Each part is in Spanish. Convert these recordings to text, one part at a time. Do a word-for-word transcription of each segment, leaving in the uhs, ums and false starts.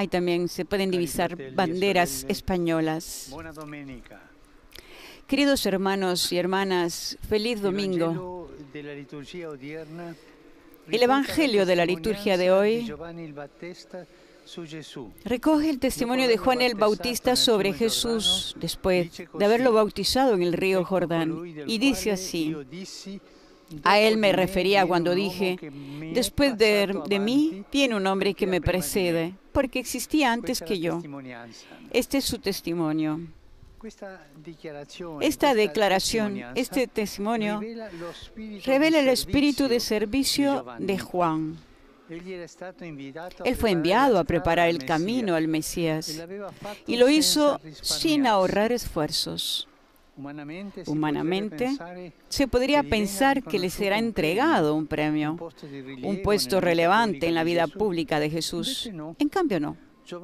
hay también, se pueden divisar banderas españolas. Queridos hermanos y hermanas, feliz domingo. El Evangelio de la liturgia de hoy recoge el testimonio de Juan el Bautista sobre Jesús después de haberlo bautizado en el río Jordán. Y dice así: a él me refería cuando dije, después de, de mí viene un hombre que me precede, porque existía antes que yo. Este es su testimonio. Esta declaración, este testimonio, revela el espíritu de servicio de Juan. Él fue enviado a preparar el camino al Mesías y lo hizo sin ahorrar esfuerzos. Humanamente, se podría pensar que le será entregado un premio, un puesto relevante en la vida pública de Jesús. En cambio, no.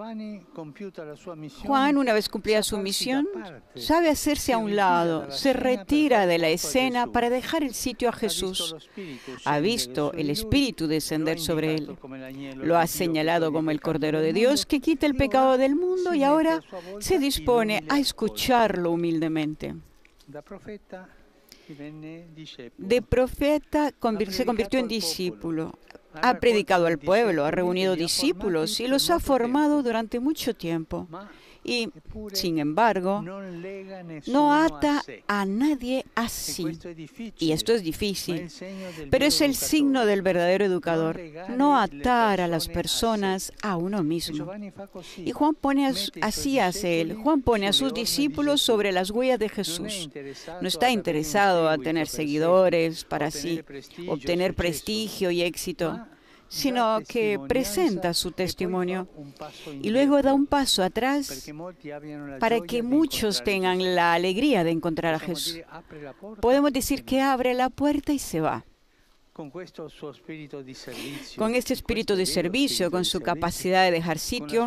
Juan, una vez cumplida su misión, sabe hacerse a un lado, se retira de la escena para dejar el sitio a Jesús. Ha visto el Espíritu descender sobre él. Lo ha señalado como el Cordero de Dios que quita el pecado del mundo y ahora se dispone a escucharlo humildemente. De profeta se convirtió en discípulo. Ha predicado al pueblo, ha reunido discípulos y los ha formado durante mucho tiempo. Y, sin embargo, no ata a nadie así. Y esto es difícil, pero es el signo del verdadero educador, no atar a las personas a uno mismo. Y Juan pone a, así hace él. Juan pone a sus discípulos sobre las huellas de Jesús. No está interesado a tener seguidores para así obtener prestigio y éxito, sino que presenta su testimonio y luego da un paso atrás para que muchos tengan la alegría de encontrar a Jesús. Podemos decir que abre la puerta y se va. Con este espíritu de servicio, con su capacidad de dejar sitio,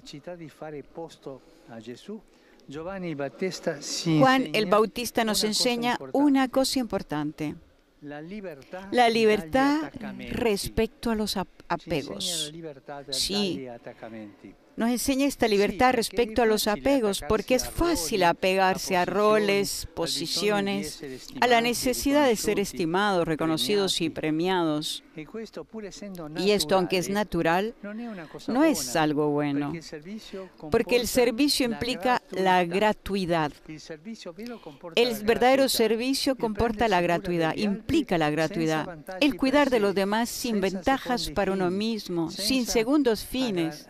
Juan el Bautista nos enseña una cosa importante. La libertad respecto a los apegos. Sí, nos enseña esta libertad respecto a los apegos porque es fácil apegarse a roles, posiciones, a la necesidad de ser estimados, reconocidos y premiados. Y esto, aunque es natural, no es algo bueno, porque el servicio implica la gratuidad. El verdadero servicio comporta la gratuidad, implica la gratuidad, el cuidar de los demás sin ventajas para uno mismo, sin segundos fines,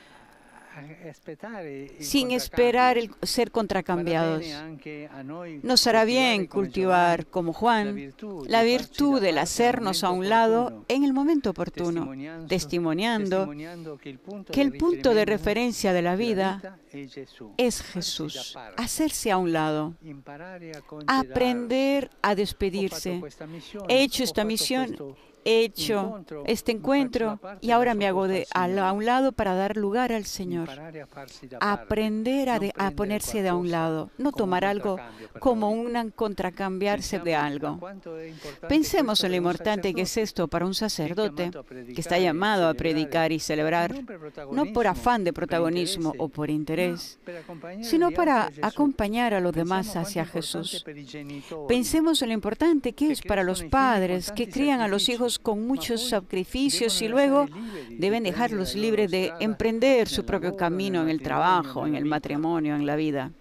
sin esperar el ser contracambiados. Nos hará bien cultivar, como Juan, la virtud del hacernos a un lado en el momento oportuno, testimoniando que el punto de referencia de la vida es Jesús. Hacerse a un lado, aprender a despedirse. He hecho esta misión, he hecho este encuentro y ahora me hago de, a, a un lado para dar lugar al Señor. Aprender a, de, a ponerse de a un lado, no tomar algo como un contracambiarse de algo. Pensemos en lo importante que es esto para un sacerdote que está llamado a predicar y celebrar, no por afán de protagonismo o por interés, sino para acompañar a los demás hacia Jesús. Pensemos en lo importante que es para los padres que crían a los hijos con muchos sacrificios y luego deben dejarlos libres de emprender su propio camino en el trabajo, en el matrimonio, en la vida.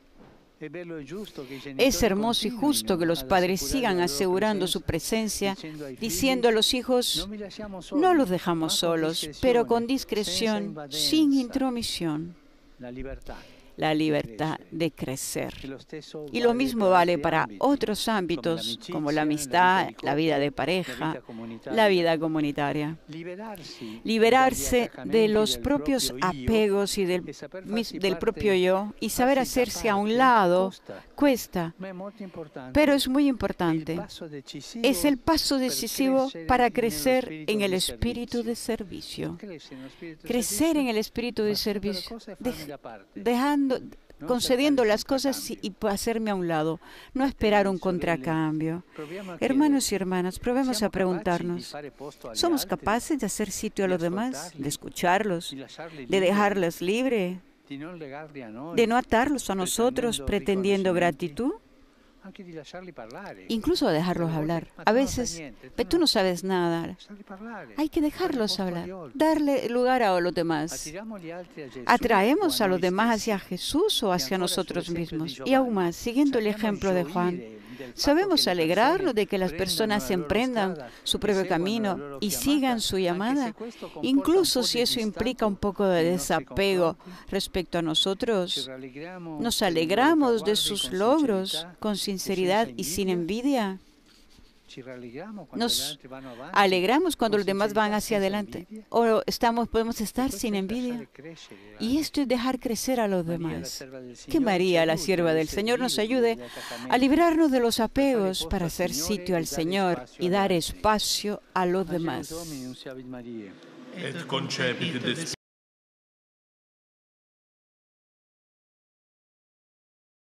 Es hermoso y justo que los padres sigan asegurando su presencia, diciendo a los hijos, no los dejamos solos, pero con discreción, sin intromisión. La libertad de crecer. Y lo mismo vale para otros ámbitos, como la amistad, la vida de pareja, la vida comunitaria. Liberarse de los propios apegos y del, del propio yo y saber hacerse a un lado cuesta, pero es muy importante. Es el paso decisivo para crecer en el espíritu de servicio. Crecer en el espíritu de servicio, dejando concediendo las cosas y, y hacerme a un lado, no esperar un contracambio. Hermanos y hermanas, probemos a preguntarnos, ¿somos capaces de hacer sitio a los demás, de escucharlos, de dejarlos libres, de no atarlos a nosotros pretendiendo gratitud? Incluso dejarlos hablar. A veces, pero tú no sabes nada. Hay que dejarlos hablar, darle lugar a los demás. ¿Atraemos a los demás hacia Jesús o hacia nosotros mismos? Y aún más, siguiendo el ejemplo de Juan, ¿sabemos alegrarnos de que las personas emprendan su propio camino y sigan su llamada? Incluso si eso implica un poco de desapego respecto a nosotros, ¿nos alegramos de sus logros con sinceridad y sin envidia? ¿Nos alegramos cuando los demás van hacia adelante? ¿O estamos, podemos estar sin envidia? Y esto es dejar crecer a los demás. Que María, la sierva del Señor, nos ayude a librarnos de los apegos para hacer sitio al Señor y dar espacio a los demás. Et concepit